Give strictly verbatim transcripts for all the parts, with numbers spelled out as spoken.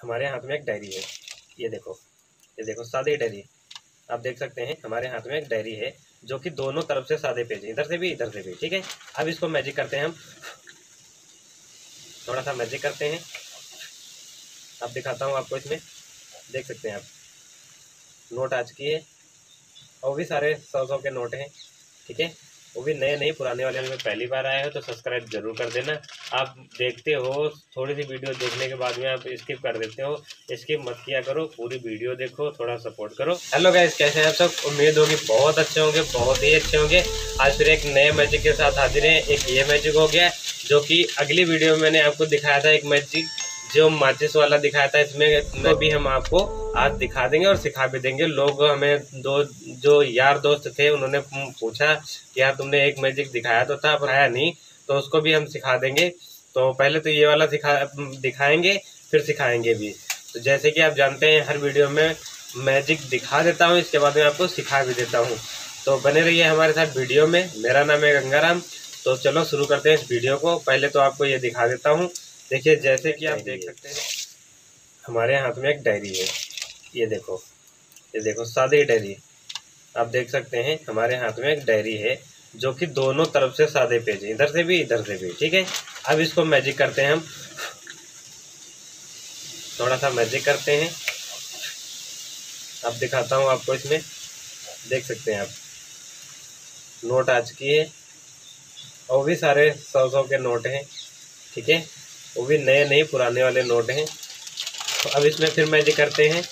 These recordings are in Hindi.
हमारे हाथ में एक डायरी है। ये देखो, ये देखो सादी डायरी। आप देख सकते हैं हमारे हाथ में एक डायरी है जो कि दोनों तरफ से सादे पेज हैं, इधर से भी इधर से भी। ठीक है, अब इसको मैजिक करते हैं हम, थोड़ा सा मैजिक करते हैं। अब दिखाता हूँ आपको, इसमें देख सकते हैं आप नोट आ चुकी है, और वो भी सारे सौ सौ के नोट हैं। ठीक है, वो भी नए नए, पुराने वाले में पहली बार आए हो तो सब्सक्राइब जरूर कर देना। आप देखते हो थोड़ी सी वीडियो देखने के बाद में आप स्किप कर देते हो, स्किप मत किया करो, पूरी वीडियो देखो, थोड़ा सपोर्ट करो। हेलो गाइस, कैसे हैं आप सब? उम्मीद होगी बहुत अच्छे होंगे, बहुत ही अच्छे होंगे। आज फिर एक नए मैजिक के साथ हाजिर हैं। एक ये मैजिक हो गया जो कि अगली वीडियो में मैंने आपको दिखाया था, एक मैजिक जो माचिस वाला दिखाया था, इसमें तो भी हम आपको आज दिखा देंगे और सिखा भी देंगे। लोग हमें दो जो यार दोस्त थे उन्होंने पूछा कि यार तुमने एक मैजिक दिखाया तो था, पर आया नहीं, तो उसको भी हम सिखा देंगे। तो पहले तो ये वाला सिखा दिखाएंगे, फिर सिखाएंगे भी। तो जैसे कि आप जानते हैं हर वीडियो में मैजिक दिखा देता हूँ, इसके बाद में आपको सिखा भी देता हूँ। तो बने रहिए हमारे साथ वीडियो में। मेरा नाम है गंगाराम। तो चलो शुरू करते हैं इस वीडियो को। पहले तो आपको ये दिखा देता हूँ। देखिए, जैसे कि आप देख सकते हैं हमारे हाथ में एक डायरी है। ये देखो, ये देखो सादी डायरी। आप देख सकते हैं हमारे हाथ में एक डायरी है जो कि दोनों तरफ से सादे पेज हैं, इधर से भी इधर से भी। ठीक है, अब इसको मैजिक करते हैं हम, थोड़ा सा मैजिक करते हैं। अब दिखाता हूँ आपको, इसमें देख सकते हैं आप नोट आ चुकी है, और वो भी सारे सौ सौ के नोट हैं। ठीक है, वो भी नए नए, पुराने वाले नोट हैं। तो अब इसमें फिर मैजिक करते हैं।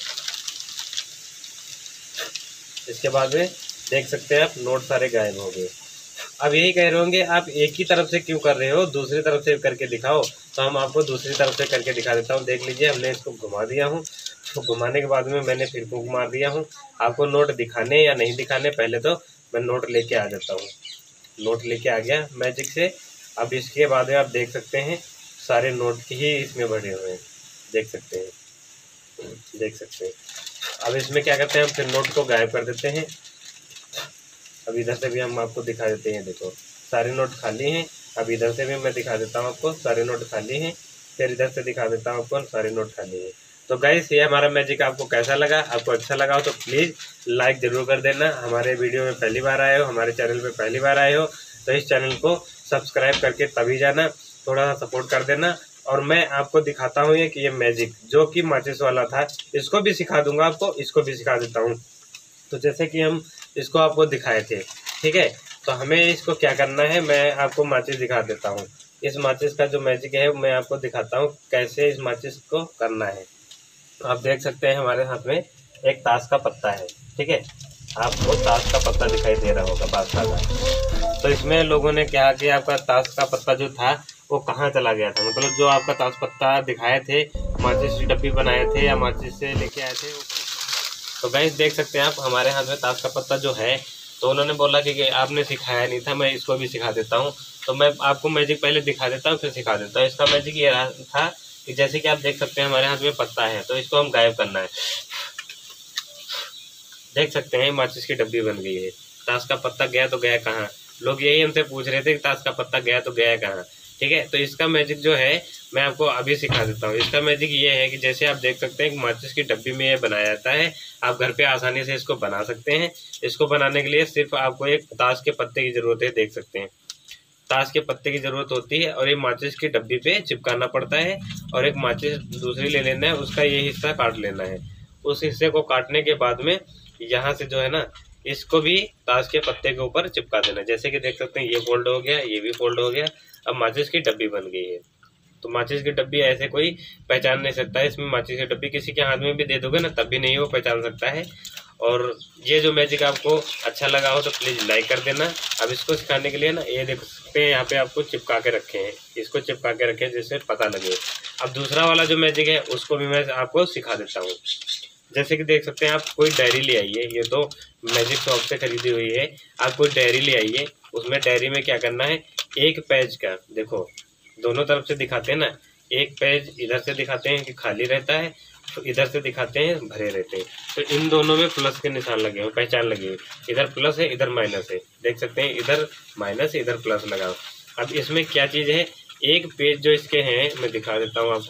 इसके बाद में देख सकते हैं आप नोट सारे गायब हो गए। अब यही कह रहे होंगे आप एक ही तरफ से क्यों कर रहे हो, दूसरी तरफ से करके दिखाओ। तो हम आपको दूसरी तरफ से करके दिखा देता हूँ। देख लीजिए, हमने इसको घुमा दिया हूँ। तो घुमाने के बाद में मैंने फिर को घुमा दिया हूँ। आपको नोट दिखाने या नहीं दिखाने, पहले तो मैं नोट लेके आ जाता हूँ। नोट लेके आ गया मैजिक से। अब इसके बाद में आप देख सकते हैं सारे नोट ही इसमें भरे हुए हैं, देख सकते हैं, देख सकते हैं। अब इसमें क्या करते हैं हम, फिर नोट को गायब कर देते हैं। अब इधर से भी हम आपको दिखा देते हैं। देखो सारे नोट खाली हैं। अब इधर से भी मैं दिखा देता हूँ आपको, सारे नोट खाली हैं। फिर इधर से दिखा देता हूँ आपको, सारे नोट खाली हैं। तो गाइस, ये हमारा मैजिक आपको कैसा लगा? आपको अच्छा लगा हो तो प्लीज़ लाइक ज़रूर कर देना। हमारे वीडियो में पहली बार आए हो, हमारे चैनल पे पहली बार आए हो, तो इस चैनल को सब्सक्राइब करके तभी जाना, थोड़ा सा सपोर्ट कर देना। और मैं आपको दिखाता हूँ ये कि ये मैजिक जो कि माचिस वाला था, इसको भी सिखा दूंगा आपको, इसको भी सिखा देता हूँ। तो जैसे कि हम इसको आपको दिखाए थे, ठीक है, तो हमें इसको क्या करना है, मैं आपको माचिस दिखा देता हूँ। इस माचिस का जो मैजिक है मैं आपको दिखाता हूँ कैसे इस माचिस को करना है। आप देख सकते हैं हमारे हाथ में एक ताश का पत्ता है। ठीक है, आपको ताश का पत्ता दिखाई दे रहा होगा बादशाह का। तो इसमें लोगों ने क्या कि आपका ताश का पत्ता जो था वो कहाँ चला गया था, मतलब जो आपका ताश पत्ता दिखाए थे, माचिस की डब्बी बनाए थे या माचिस से लेके आए थे। तो गाइस देख सकते हैं आप हमारे हाथ में ताश का पत्ता जो है, तो उन्होंने बोला कि आपने सिखाया नहीं था, मैं इसको भी सिखा देता हूँ। तो मैं आपको मैजिक पहले दिखा देता हूँ, फिर सिखा देता हूँ। इसका मैजिक ये रहा था कि जैसे कि आप देख सकते हैं हमारे हाथ में पत्ता है, तो इसको हम गायब करना है। देख सकते हैं माचिस की डब्बी बन गई है। ताश का पत्ता गया तो गया कहाँ? लोग यही हमसे पूछ रहे थे कि ताश का पत्ता गया तो गया कहाँ। ठीक है, तो इसका मैजिक जो है मैं आपको अभी सिखा देता हूँ। इसका मैजिक ये है कि जैसे आप देख सकते हैं कि माचिस की डब्बी में ये बनाया जाता है। आप घर पे आसानी से इसको बना सकते हैं। इसको बनाने के लिए सिर्फ आपको एक ताश के पत्ते की जरूरत है। देख सकते हैं ताश के पत्ते की जरूरत होती है, और ये माचिस की डब्बी पे चिपकाना पड़ता है। और एक माचिस दूसरी ले लेना है, उसका ये हिस्सा काट लेना है। उस हिस्से को काटने के बाद में यहाँ से जो है ना, इसको भी ताश के पत्ते के ऊपर चिपका देना। जैसे कि देख सकते हैं ये फोल्ड हो गया, ये भी फोल्ड हो गया। अब माचिस की डब्बी बन गई है। तो माचिस की डब्बी ऐसे कोई पहचान नहीं सकता है। इसमें माचिस की डब्बी किसी के हाथ में भी दे दोगे ना, तब भी नहीं वो पहचान सकता है। और ये जो मैजिक आपको अच्छा लगा हो तो प्लीज़ लाइक कर देना। अब इसको सिखाने के लिए ना, ये देख सकते हैं यहाँ पे आपको चिपका के रखे हैं, इसको चिपका के रखे जिससे पता लगे। अब दूसरा वाला जो मैजिक है उसको भी मैं आपको सिखा देता हूँ। जैसे कि देख सकते हैं आप कोई डायरी ले आइए, ये तो मैजिक शॉप से खरीदी हुई है। आप कोई डायरी ले आइए, उसमें डायरी में क्या करना है, एक पेज का, देखो दोनों तरफ से दिखाते हैं ना, एक पेज इधर से दिखाते हैं कि खाली रहता है, तो इधर से दिखाते हैं भरे रहते हैं। तो इन दोनों में प्लस के निशान लगे हुए, पहचान लगी हुई, इधर प्लस है इधर माइनस है। देख सकते हैं इधर माइनस इधर प्लस लगा। अब इसमें क्या चीज़ है, एक पेज जो इसके हैं मैं दिखा देता हूँ आपको।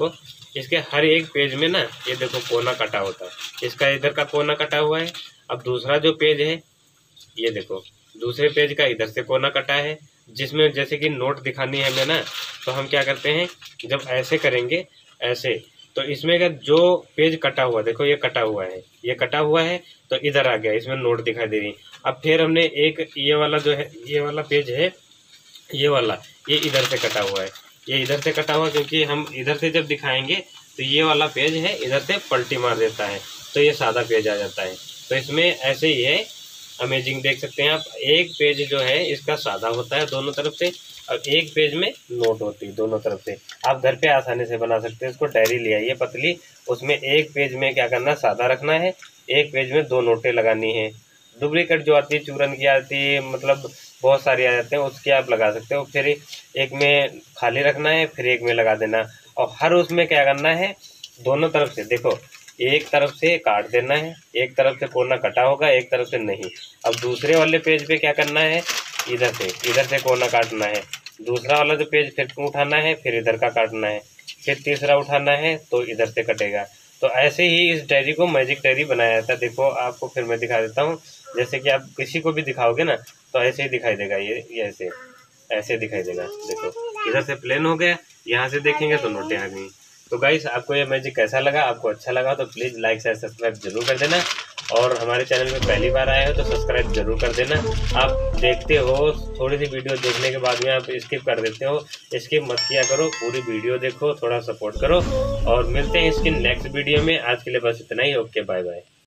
इसके हर एक पेज में ना ये देखो कोना कटा होता है, इसका इधर का कोना कटा हुआ है। अब दूसरा जो पेज है ये देखो, दूसरे पेज का इधर से कोना कटा है, जिसमें जैसे कि नोट दिखानी है हमें ना, तो हम क्या करते हैं, जब ऐसे करेंगे ऐसे, तो इसमें का जो पेज कटा हुआ, देखो ये कटा हुआ है, ये कटा हुआ है तो इधर आ गया, इसमें नोट दिखाई दे रही। अब फिर हमने एक ये वाला जो है, ये वाला पेज है, ये वाला, ये इधर से कटा हुआ है, ये इधर से कटा हुआ, क्योंकि हम इधर से जब दिखाएंगे तो ये वाला पेज है इधर से पलटी मार देता है, तो ये सादा पेज आ जाता है। तो इसमें ऐसे ही है, अमेजिंग देख सकते हैं आप, एक पेज जो है इसका सादा होता है दोनों तरफ से, और एक पेज में नोट होती है दोनों तरफ से। आप घर पे आसानी से बना सकते हैं। इसको डायरी ले आइए पतली, उसमें एक पेज में क्या करना, सादा रखना है, एक पेज में दो नोटें लगानी है। डुप्लीकेट जो आती है, चूरन की आती है, मतलब बहुत सारी आ जाते हैं, उसके आप लगा सकते हो। फिर एक में खाली रखना है, फिर एक में लगा देना, और हर उसमें क्या करना है, दोनों तरफ से देखो, एक तरफ से काट देना है, एक तरफ से कोना कटा होगा, एक तरफ से नहीं। अब दूसरे वाले पेज पे क्या करना है, इधर से इधर से कोना काटना है, दूसरा वाला जो पेज फिर उठाना है, फिर इधर का काटना है, फिर तीसरा उठाना है तो इधर से कटेगा। तो ऐसे ही इस डायरी को मैजिक डायरी बनाया जाता है। देखो आपको फिर मैं दिखा देता हूँ, जैसे कि आप किसी को भी दिखाओगे ना तो ऐसे ही दिखाई देगा, ये ये ऐसे ऐसे दिखाई देगा। देखो इधर से प्लेन हो गया, यहाँ से देखेंगे तो नोटें आ गई। तो गाइस आपको ये मैजिक कैसा लगा, आपको अच्छा लगा तो प्लीज़ लाइक शेयर सब्सक्राइब जरूर कर देना, और हमारे चैनल में पहली बार आए हो तो सब्सक्राइब जरूर कर देना। आप देखते हो थोड़ी सी वीडियो देखने के बाद में आप स्किप कर देते हो, स्किप मत किया करो, पूरी वीडियो देखो, थोड़ा सपोर्ट करो, और मिलते हैं इसकी नेक्स्ट वीडियो में। आज के लिए बस इतना ही, ओके बाय बाय।